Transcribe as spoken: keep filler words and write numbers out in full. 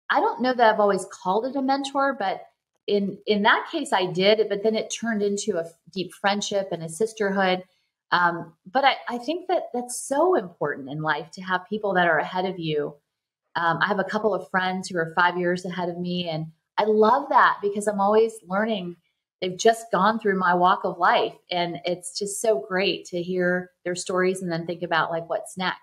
I don't know that I've always called it a mentor, but in in that case I did, but then it turned into a deep friendship and a sisterhood. Um, but I, I think that that's so important in life to have people that are ahead of you. Um, I have a couple of friends who are five years ahead of me, and I love that because I'm always learning. They've just gone through my walk of life, and it's just so great to hear their stories and then think about like what's next.